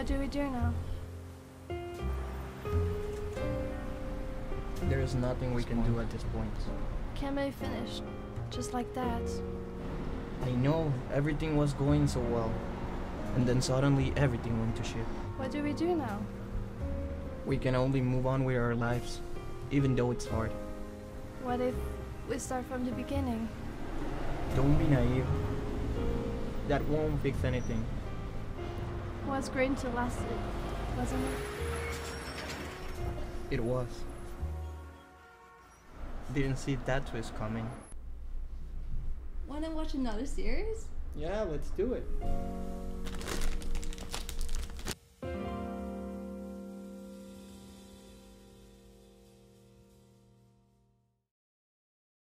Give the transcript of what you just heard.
What do we do now? There is nothing we can do at this point. Can't be finished. Just like that. I know, everything was going so well. And then suddenly everything went to shit. What do we do now? We can only move on with our lives, even though it's hard. What if we start from the beginning? Don't be naive. That won't fix anything. Was great until last year, wasn't it? It was. Didn't see that twist coming. Wanna watch another series? Yeah, let's do it.